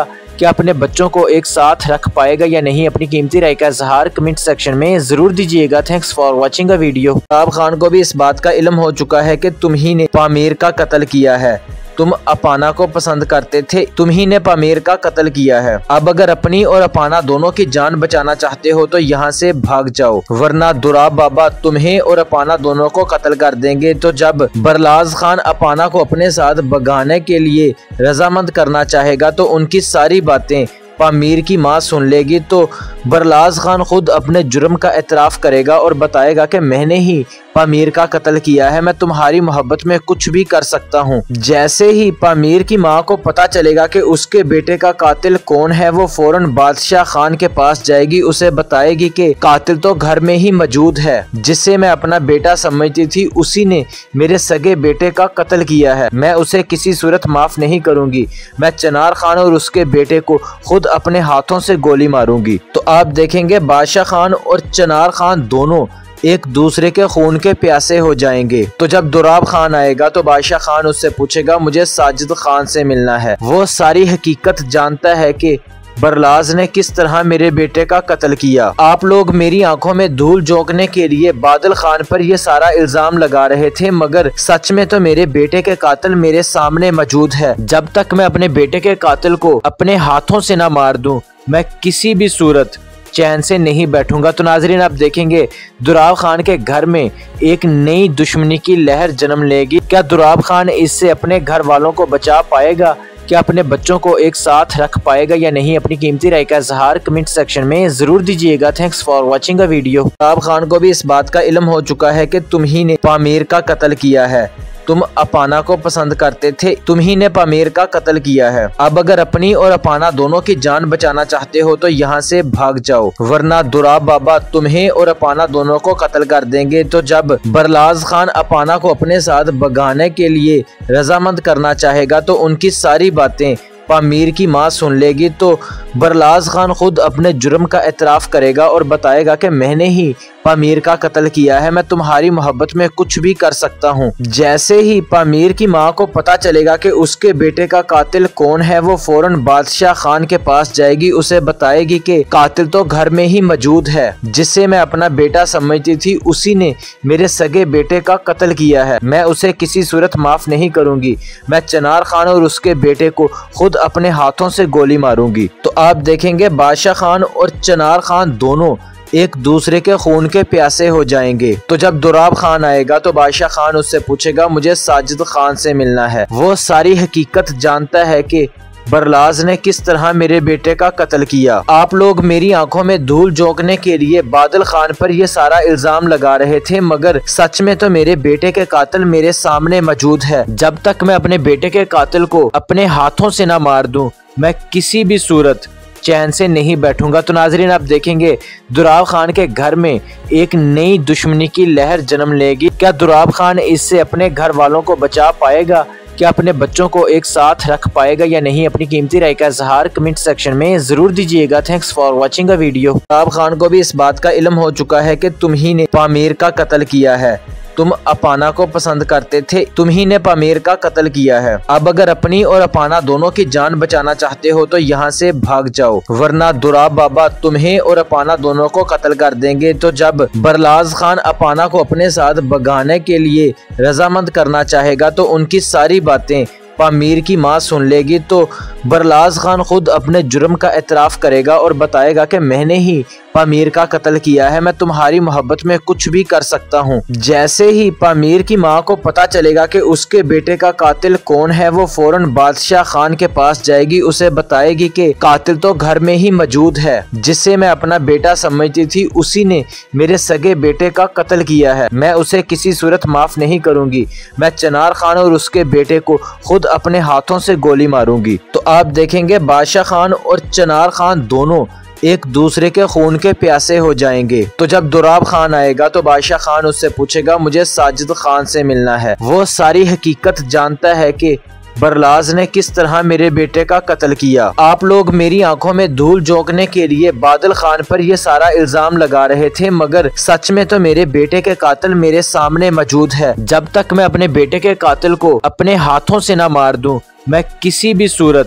कि अपने बच्चों को एक साथ रख पाएगा या नहीं। अपनी कीमती राय का इजहार कमेंट सेक्शन में जरूर दीजिएगा। Thanks for watching a video. Gulab Khan को भी इस बात का इल्म हो चुका है कि तुम ही ने पामीर का कत्ल किया है। तुम अपाना को पसंद करते थे, तुम ही ने पामीर का कत्ल किया है। अब अगर अपनी और अपाना दोनों की जान बचाना चाहते हो तो यहाँ से भाग जाओ, वरना दुराब बाबा तुम्हें और अपाना दोनों को कत्ल कर देंगे। तो जब बरलाज खान अपाना को अपने साथ भगाने के लिए रजामंद करना चाहेगा तो उनकी सारी बातें पामीर की माँ सुन लेगी। तो बरलाज खान खुद अपने जुर्म का एतराफ़ करेगा और बताएगा कि मैंने ही पामीर का कत्ल किया है, मैं तुम्हारी मोहब्बत में कुछ भी कर सकता हूँ। जैसे ही पामीर की माँ को पता चलेगा कि उसके बेटे का कातिल कौन है, वो फौरन बादशाह खान के पास जाएगी, उसे बताएगी कि कातिल तो घर में ही मौजूद है, जिसे मैं अपना बेटा समझती थी, उसी ने मेरे सगे बेटे का कत्ल किया है। मैं उसे किसी सूरत माफ नहीं करूंगी। मैं चनार खान और उसके बेटे को खुद अपने हाथों से गोली मारूंगी। तो आप देखेंगे बादशाह खान और चनार खान दोनों एक दूसरे के खून के प्यासे हो जाएंगे। तो जब दुराब खान आएगा तो बादशाह खान उससे पूछेगा मुझे साजिद खान से मिलना है। वो सारी हकीकत जानता है कि बरलाज ने किस तरह मेरे बेटे का कत्ल किया। आप लोग मेरी आंखों में धूल झोंकने के लिए बादल खान पर यह सारा इल्जाम लगा रहे थे, मगर सच में तो मेरे बेटे के कातिल मेरे सामने मौजूद है। जब तक मैं अपने बेटे के कातिल को अपने हाथों से न मार दूं, मैं किसी भी सूरत चैन से नहीं बैठूंगा। तो नाजरीन आप देखेंगे दुराब खान के घर में एक नई दुश्मनी की लहर जन्म लेगी। क्या दुराब खान इससे अपने घर वालों को बचा पाएगा? क्या अपने बच्चों को एक साथ रख पाएगा या नहीं? अपनी कीमती राय का इजहार कमेंट सेक्शन में जरूर दीजिएगा। Thanks for watching a video. Durab Khan को भी इस बात का इल्म हो चुका है कि तुम ही ने पामीर का कत्ल किया है। तुम अपाना को पसंद करते थे, तुम ही ने पामीर का कत्ल किया है। अब अगर अपनी और अपाना दोनों की जान बचाना चाहते हो तो यहाँ से भाग जाओ, वरना दुराब बाबा तुम्हें और अपाना दोनों को कत्ल कर देंगे। तो जब बरलाज खान अपाना को अपने साथ भगाने के लिए रजामंद करना चाहेगा तो उनकी सारी बातें पामीर की माँ सुन लेगी। तो बरलाज खान खुद अपने जुर्म का एतराफ़ करेगा और बताएगा कि मैंने ही पामीर का कत्ल किया है, मैं तुम्हारी मोहब्बत में कुछ भी कर सकता हूँ। जैसे ही पामीर की माँ को पता चलेगा कि उसके बेटे का कातिल कौन है, वो फौरन बादशाह खान के पास जाएगी, उसे बताएगी कि कातिल तो घर में ही मौजूद है, जिसे मैं अपना बेटा समझती थी, उसी ने मेरे सगे बेटे का कत्ल किया है। मैं उसे किसी सूरत माफ नहीं करूंगी। मैं चनार खान और उसके बेटे को खुद अपने हाथों से गोली मारूंगी। तो आप देखेंगे बादशाह खान और चनार खान दोनों एक दूसरे के खून के प्यासे हो जाएंगे। तो जब दुराब खान आएगा तो बादशाह खान उससे पूछेगा मुझे साजिद खान से मिलना है। वो सारी हकीकत जानता है कि बरलाज ने किस तरह मेरे बेटे का कत्ल किया। आप लोग मेरी आंखों में धूल झोंकने के लिए बादल खान पर यह सारा इल्जाम लगा रहे थे, मगर सच में तो मेरे बेटे के कातिल मेरे सामने मौजूद है। जब तक मैं अपने बेटे के कातिल को अपने हाथों से न मार दूं, मैं किसी भी सूरत चैन से नहीं बैठूंगा। तो नाजरीन आप देखेंगे दुराब खान के घर में एक नई दुश्मनी की लहर जन्म लेगी। क्या दुराब खान इससे अपने घर वालों को बचा पाएगा? क्या अपने बच्चों को एक साथ रख पाएगा या नहीं? अपनी कीमती राय का इजहार कमेंट सेक्शन में जरूर दीजिएगा। Thanks for watching a video. Durab Khan को भी इस बात का इल्म हो चुका है कि तुम ही ने पामीर का कत्ल किया है। तुम अपाना को पसंद करते थे, तुम ही ने पामीर का कत्ल किया है। अब अगर अपनी और अपाना दोनों की जान बचाना चाहते हो तो यहाँ से भाग जाओ, वरना दुराब बाबा तुम्हें और अपाना दोनों को कत्ल कर देंगे। तो जब बरलाज खान अपाना को अपने साथ भगाने के लिए रजामंद करना चाहेगा तो उनकी सारी बातें पामीर की माँ सुन लेगी। तो बरलाज खान खुद अपने जुर्म का एतराफ़ करेगा और बताएगा कि मैंने ही पामीर का कत्ल किया है, मैं तुम्हारी मोहब्बत में कुछ भी कर सकता हूँ। जैसे ही पामीर की माँ को पता चलेगा कि उसके बेटे का कातिल कौन है, वो फौरन बादशाह खान के पास जाएगी, उसे बताएगी कि कातिल तो घर में ही मौजूद है, जिसे मैं अपना बेटा समझती थी, उसी ने मेरे सगे बेटे का कत्ल किया है। मैं उसे किसी सूरत माफ नहीं करूंगी। मैं चनार खान और उसके बेटे को खुद अपने हाथों से गोली मारूंगी। तो आप देखेंगे बादशाह खान और चनार खान दोनों एक दूसरे के खून के प्यासे हो जाएंगे। तो जब दुराब खान आएगा तो बादशाह खान उससे पूछेगा मुझे साजिद खान से मिलना है। वो सारी हकीकत जानता है कि बरलाज ने किस तरह मेरे बेटे का कत्ल किया। आप लोग मेरी आंखों में धूल झोंकने के लिए बादल खान पर यह सारा इल्जाम लगा रहे थे, मगर सच में तो मेरे बेटे के कातिल मेरे सामने मौजूद है। जब तक मैं अपने बेटे के कातिल को अपने हाथों से न मार दूं, मैं किसी भी सूरत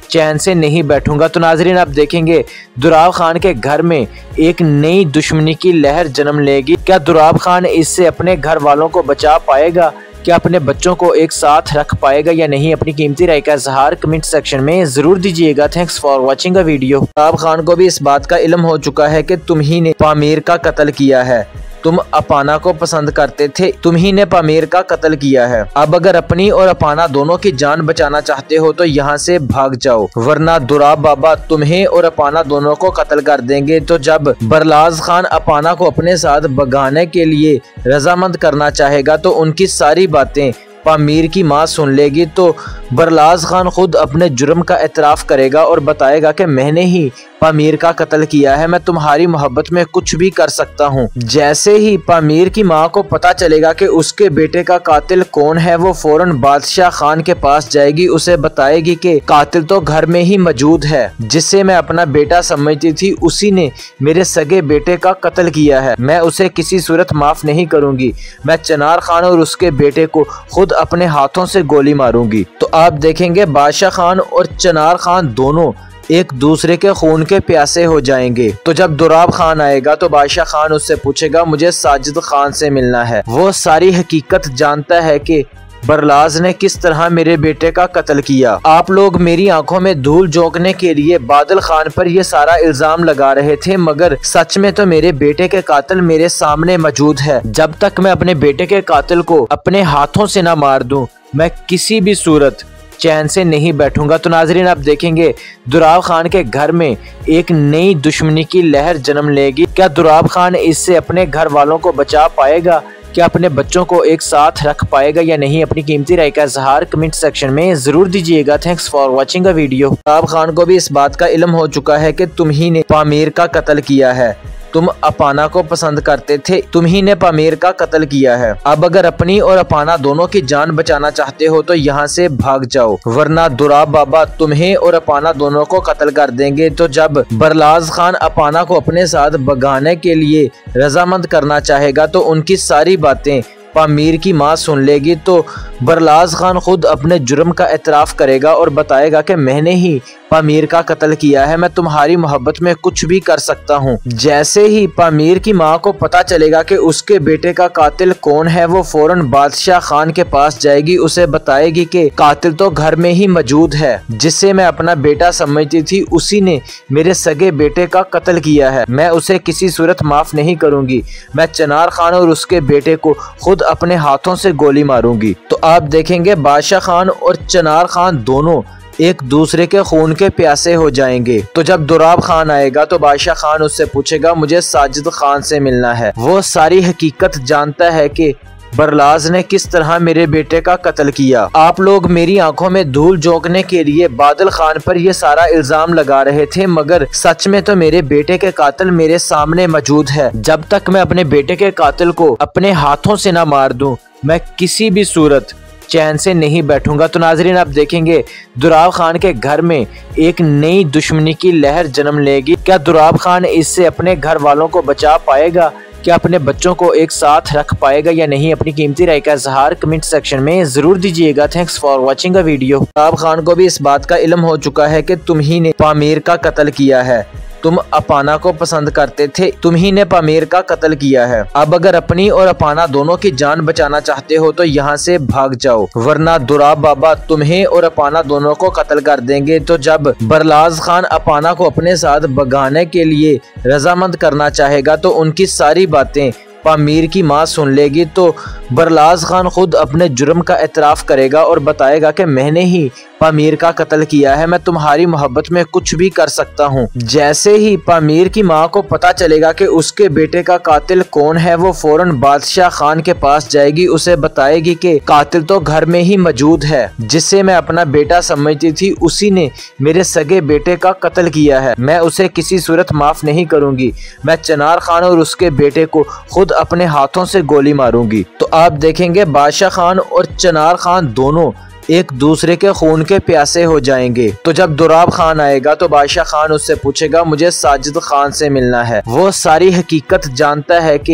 चैन से नहीं बैठूंगा। तो नाजरीन आप देखेंगे दुराब खान के घर में एक नई दुश्मनी की लहर जन्म लेगी। क्या दुराब खान इससे अपने घर वालों को बचा पाएगा? क्या अपने बच्चों को एक साथ रख पाएगा या नहीं? अपनी कीमती राय का इजहार कमेंट सेक्शन में जरूर दीजिएगा। Thanks for watching a video. Durab Khan को भी इस बात का इल्म हो चुका है कि तुम ही ने पामीर का कत्ल किया है। तुम अपाना को पसंद करते थे, तुम ही ने पामीर का कत्ल किया है। अब अगर अपनी और अपाना दोनों की जान बचाना चाहते हो तो यहाँ से भाग जाओ, वरना दुराब बाबा तुम्हें और अपाना दोनों को कत्ल कर देंगे। तो जब बरलाज खान अपाना को अपने साथ भगाने के लिए रजामंद करना चाहेगा तो उनकी सारी बातें पामीर की माँ सुन लेगी। तो बरलाज खान खुद अपने जुर्म का एतराफ़ करेगा और बताएगा कि मैंने ही पामीर का कत्ल किया है, मैं तुम्हारी मोहब्बत में कुछ भी कर सकता हूँ। जैसे ही पामीर की माँ को पता चलेगा कि उसके बेटे का कातिल कौन है, वो फौरन बादशाह खान के पास जाएगी, उसे बताएगी कि कातिल तो घर में ही मौजूद है, जिसे मैं अपना बेटा समझती थी, उसी ने मेरे सगे बेटे का कत्ल किया है। मैं उसे किसी सूरत माफ नहीं करूंगी। मैं चनार खान और उसके बेटे को खुद अपने हाथों से गोली मारूंगी। तो आप देखेंगे बादशाह खान और चनार खान दोनों एक दूसरे के खून के प्यासे हो जाएंगे। तो जब दुराब खान आएगा तो बादशाह खान उससे पूछेगा मुझे साजिद खान से मिलना है। वो सारी हकीकत जानता है कि बरलाज ने किस तरह मेरे बेटे का कत्ल किया। आप लोग मेरी आंखों में धूल झोंकने के लिए बादल खान पर यह सारा इल्जाम लगा रहे थे, मगर सच में तो मेरे बेटे के कातिल मेरे सामने मौजूद है। जब तक मैं अपने बेटे के कातिल को अपने हाथों से न मार दूं, मैं किसी भी सूरत चैन से नहीं बैठूंगा। तो नाजरीन आप देखेंगे दुराब खान के घर में एक नई दुश्मनी की लहर जन्म लेगी। क्या दुराब खान इससे अपने घर वालों को बचा पाएगा? क्या अपने बच्चों को एक साथ रख पाएगा या नहीं? अपनी कीमती राय का इजहार कमेंट सेक्शन में जरूर दीजिएगा। Thanks for watching a video. Durab Khan को भी इस बात का इल्म हो चुका है कि तुम ही ने पामीर का कत्ल किया है। तुम अपाना को पसंद करते थे, तुम ही ने पामीर का कत्ल किया है। अब अगर अपनी और अपाना दोनों की जान बचाना चाहते हो तो यहाँ से भाग जाओ, वरना दुराब बाबा तुम्हें और अपाना दोनों को कत्ल कर देंगे। तो जब बरलाज खान अपाना को अपने साथ भगाने के लिए रजामंद करना चाहेगा तो उनकी सारी बातें पामीर की माँ सुन लेगी। तो बरलाज खान खुद अपने जुर्म का एतराफ़ करेगा और बताएगा कि मैंने ही पामीर का कत्ल किया है, मैं तुम्हारी मोहब्बत में कुछ भी कर सकता हूँ। जैसे ही पामीर की माँ को पता चलेगा कि उसके बेटे का कातिल कौन है, वो फौरन बादशाह खान के पास जाएगी, उसे बताएगी कि कातिल तो घर में ही मौजूद है, जिसे मैं अपना बेटा समझती थी, उसी ने मेरे सगे बेटे का कत्ल किया है। मैं उसे किसी सूरत माफ नहीं करूंगी। मैं चनार खान और उसके बेटे को खुद अपने हाथों से गोली मारूंगी। तो आप देखेंगे बादशाह खान और चनार खान दोनों एक दूसरे के खून के प्यासे हो जाएंगे। तो जब दुराब खान आएगा तो बादशाह खान उससे पूछेगा मुझे साजिद खान से मिलना है। वो सारी हकीकत जानता है कि बरलाज ने किस तरह मेरे बेटे का कत्ल किया। आप लोग मेरी आंखों में धूल झोंकने के लिए बादल खान पर यह सारा इल्जाम लगा रहे थे, मगर सच में तो मेरे बेटे के कातिल मेरे सामने मौजूद है। जब तक मैं अपने बेटे के कातिल को अपने हाथों से न मार दूं, मैं किसी भी सूरत चैन से नहीं बैठूंगा। तो नाजरीन आप देखेंगे दुराब खान के घर में एक नई दुश्मनी की लहर जन्म लेगी। क्या दुराब खान इससे अपने घर वालों को बचा पाएगा? क्या अपने बच्चों को एक साथ रख पाएगा या नहीं? अपनी कीमती राय का इजहार कमेंट सेक्शन में जरूर दीजिएगा। Thanks for watching a video. Durab Khan को भी इस बात का इल्म हो चुका है कि तुम ही ने पामीर का कत्ल किया है। तुम अपाना को पसंद करते थे, तुम ही ने पामीर का कत्ल किया है। अब अगर अपनी और अपाना दोनों की जान बचाना चाहते हो तो यहाँ से भाग जाओ, वरना दुराब बाबा तुम्हें और अपाना दोनों को कत्ल कर देंगे। तो जब बरलाज खान अपाना को अपने साथ भगाने के लिए रजामंद करना चाहेगा तो उनकी सारी बातें पामीर की माँ सुन लेगी। तो बरलाज खान खुद अपने जुर्म का एतराफ़ करेगा और बताएगा कि मैंने ही पामीर का कत्ल किया है, मैं तुम्हारी मोहब्बत में कुछ भी कर सकता हूँ। जैसे ही पामीर की माँ को पता चलेगा कि उसके बेटे का कातिल कौन है, वो फौरन बादशाह खान के पास जाएगी, उसे बताएगी कि कातिल तो घर में ही मौजूद है, जिसे मैं अपना बेटा समझती थी, उसी ने मेरे सगे बेटे का कत्ल किया है। मैं उसे किसी सूरत माफ नहीं करूंगी। मैं चनार खान और उसके बेटे को खुद अपने हाथों से गोली मारूंगी। तो आप देखेंगे बादशाह खान और चनार खान दोनों एक दूसरे के खून के प्यासे हो जाएंगे। तो जब दुराब खान आएगा तो बादशाह खान उससे पूछेगा मुझे साजिद खान से मिलना है। वो सारी हकीकत जानता है कि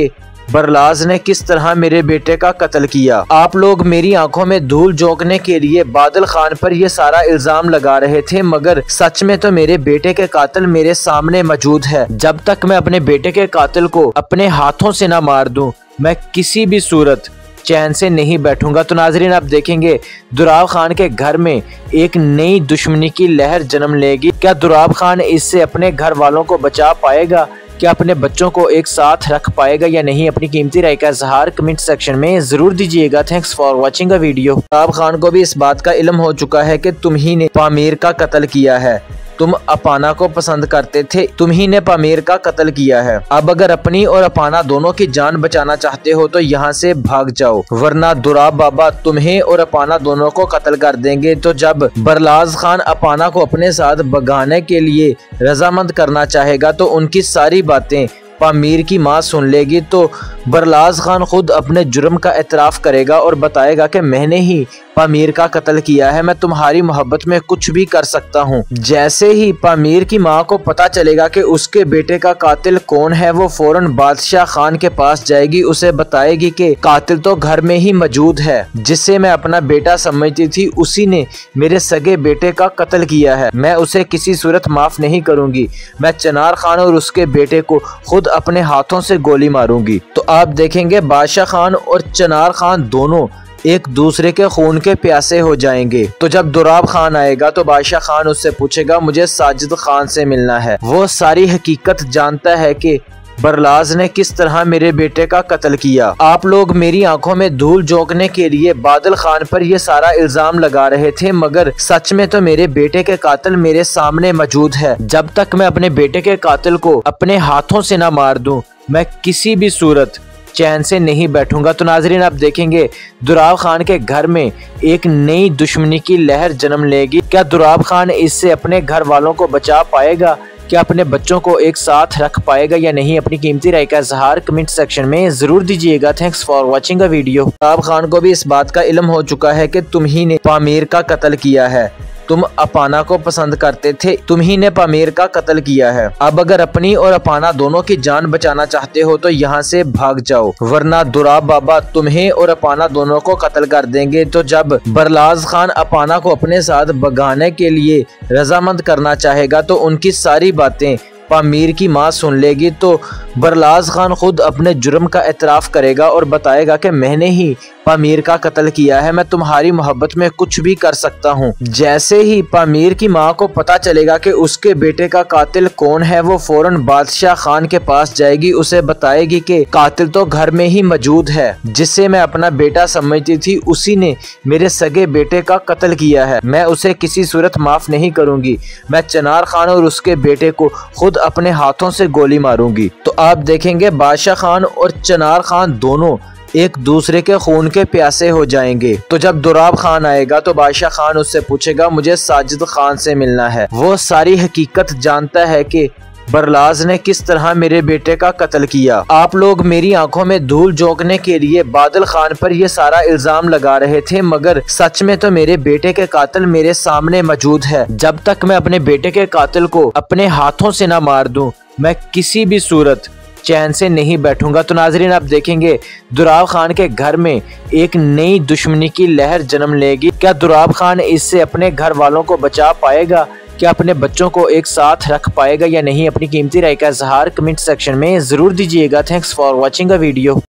बरलाज ने किस तरह मेरे बेटे का कत्ल किया। आप लोग मेरी आंखों में धूल झोंकने के लिए बादल खान पर ये सारा इल्जाम लगा रहे थे, मगर सच में तो मेरे बेटे के कातिल मेरे सामने मौजूद है। जब तक मैं अपने बेटे के कातिल को अपने हाथों से ना मार दूं, मैं किसी भी सूरत चैन से नहीं बैठूंगा। तो नाजरीन, आप देखेंगे दुराब खान के घर में एक नई दुश्मनी की लहर जन्म लेगी। क्या दुराब खान इससे अपने घर वालों को बचा पाएगा? क्या अपने बच्चों को एक साथ रख पाएगा या नहीं? अपनी कीमती राय का इजहार कमेंट सेक्शन में जरूर दीजिएगा। Thanks for watching a video. Durab Khan को भी इस बात का इल्म हो चुका है कि तुम ही ने पामीर का कत्ल किया है। तुम अपाना को पसंद करते थे, तुम ही ने पामीर का कत्ल किया है। अब अगर अपनी और अपाना दोनों की जान बचाना चाहते हो तो यहाँ से भाग जाओ, वरना दुराब बाबा तुम्हें और अपाना दोनों को कत्ल कर देंगे। तो जब बरलाज खान अपाना को अपने साथ भगाने के लिए रजामंद करना चाहेगा तो उनकी सारी बातें पामीर की माँ सुन लेगी, तो बरलाज खान खुद अपने जुर्म का एतराफ़ करेगा और बताएगा कि मैंने ही पामीर का कत्ल किया है, मैं तुम्हारी मोहब्बत में कुछ भी कर सकता हूँ। जैसे ही पामीर की माँ को पता चलेगा कि उसके बेटे का कातिल कौन है, वो फौरन बादशाह खान के पास जाएगी, उसे बताएगी कि कातिल तो घर में ही मौजूद है, जिसे मैं अपना बेटा समझती थी, उसी ने मेरे सगे बेटे का कत्ल किया है। मैं उसे किसी सूरत माफ नहीं करूंगी। मैं चनार खान और उसके बेटे को खुद अपने हाथों से गोली मारूंगी। तो आप देखेंगे बादशाह खान और चनार खान दोनों एक दूसरे के खून के प्यासे हो जाएंगे। तो जब दुराब खान आएगा तो बादशाह खान उससे पूछेगा मुझे साजिद खान से मिलना है। वो सारी हकीकत जानता है कि बरलाज ने किस तरह मेरे बेटे का कत्ल किया। आप लोग मेरी आंखों में धूल झोंकने के लिए बादल खान पर ये सारा इल्जाम लगा रहे थे, मगर सच में तो मेरे बेटे के कातिल मेरे सामने मौजूद है। जब तक मैं अपने बेटे के कातिल को अपने हाथों से ना मार दूं, मैं किसी भी सूरत चैन से नहीं बैठूंगा। तो नाजरीन, आप देखेंगे दुराब खान के घर में एक नई दुश्मनी की लहर जन्म लेगी। क्या दुराब खान इससे अपने घर वालों को बचा पाएगा? क्या अपने बच्चों को एक साथ रख पाएगा या नहीं? अपनी कीमती राय का इजहार कमेंट सेक्शन में जरूर दीजिएगा। Thanks for watching a video. Durab Khan को भी इस बात का इल्म हो चुका है कि तुम ही ने पामीर का कत्ल किया है। तुम अपाना को पसंद करते थे, तुम ही ने पामीर का कत्ल किया है। अब अगर अपनी और अपाना दोनों की जान बचाना चाहते हो तो यहाँ से भाग जाओ, वरना दुराब बाबा तुम्हें और अपाना दोनों को कत्ल कर देंगे। तो जब बरलाज खान अपाना को अपने साथ भगाने के लिए रजामंद करना चाहेगा तो उनकी सारी बातें पामीर की माँ सुन लेगी, तो बरलाज खान खुद अपने जुर्म का एतराफ़ करेगा और बताएगा कि मैंने ही पामीर का कत्ल किया है, मैं तुम्हारी मोहब्बत में कुछ भी कर सकता हूँ। जैसे ही पामीर की माँ को पता चलेगा कि उसके बेटे का कातिल कौन है, वो फौरन बादशाह खान के पास जाएगी, उसे बताएगी कि कातिल तो घर में ही मौजूद है, जिसे मैं अपना बेटा समझती थी, उसी ने मेरे सगे बेटे का कत्ल किया है। मैं उसे किसी सूरत माफ नहीं करूंगी। मैं चनार खान और उसके बेटे को खुद अपने हाथों से गोली मारूंगी। तो आप देखेंगे बादशाह खान और चनार खान दोनों एक दूसरे के खून के प्यासे हो जाएंगे। तो जब दुराब खान आएगा तो बादशाह खान उससे पूछेगा मुझे साजिद खान से मिलना है। वो सारी हकीकत जानता है कि बरलाज ने किस तरह मेरे बेटे का कत्ल किया। आप लोग मेरी आंखों में धूल झोंकने के लिए बादल खान पर ये सारा इल्जाम लगा रहे थे, मगर सच में तो मेरे बेटे के कातिल मेरे सामने मौजूद है। जब तक मैं अपने बेटे के कातिल को अपने हाथों से ना मार दूं, मैं किसी भी सूरत चैन से नहीं बैठूंगा। तो नाजरीन, आप देखेंगे दुराब खान के घर में एक नई दुश्मनी की लहर जन्म लेगी। क्या दुराब खान इससे अपने घर वालों को बचा पाएगा? क्या अपने बच्चों को एक साथ रख पाएगा या नहीं? अपनी कीमती राय का इजहार कमेंट सेक्शन में जरूर दीजिएगा। Thanks for watching a video.